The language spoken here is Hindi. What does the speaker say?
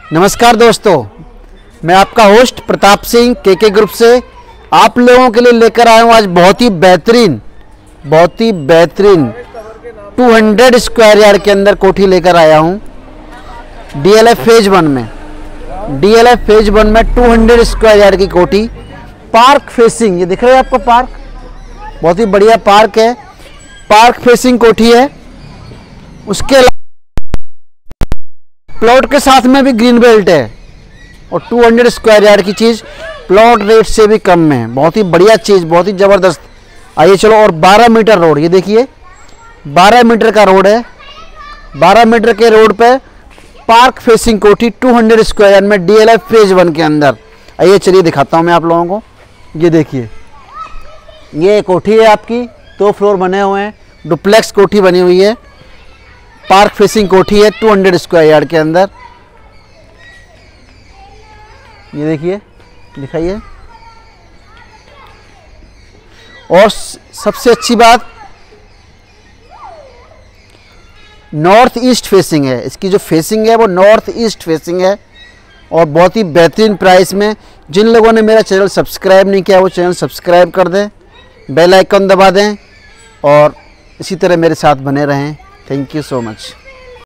नमस्कार दोस्तों, मैं आपका host Pratap Singh KK group से आप लोगों के लिए लेकर आया हूँ आज बहुत ही बेहतरीन 200 स्क्वायर यार्ड के अंदर कोठी लेकर आया हूँ। डीएलएफ फेज 1 में 200 स्क्वायर यार्ड की कोठी, पार्क फेसिंग। ये दिख रहा है आपको पार्क, बहुत ही बढ़िया पार्क है, पार्क फेसिंग कोठी है। उसके अलावा प्लॉट के साथ में भी ग्रीन बेल्ट है और 200 स्क्वायर यार्ड की चीज़ प्लॉट रेट से भी कम में है। बहुत ही बढ़िया चीज़, बहुत ही ज़बरदस्त। आइए चलो। और 12 मीटर रोड, ये देखिए 12 मीटर का रोड है। 12 मीटर के रोड पे पार्क फेसिंग कोठी 200 स्क्वायर यार्ड में डीएलएफ फेज 1 के अंदर। आइए चलिए दिखाता हूँ मैं आप लोगों को। ये देखिए, ये कोठी है आपकी, 2 फ्लोर बने हुए हैं, डुप्लेक्स कोठी बनी हुई है, पार्क फेसिंग कोठी है 200 स्क्वायर यार्ड के अंदर। ये देखिए, दिखाइए। और सबसे अच्छी बात, नॉर्थ ईस्ट फेसिंग है। इसकी जो फेसिंग है वो नॉर्थ ईस्ट फेसिंग है और बहुत ही बेहतरीन प्राइस में। जिन लोगों ने मेरा चैनल सब्सक्राइब नहीं किया वो चैनल सब्सक्राइब कर दें, बेल आइकन दबा दें और इसी तरह मेरे साथ बने रहें। Thank you so much.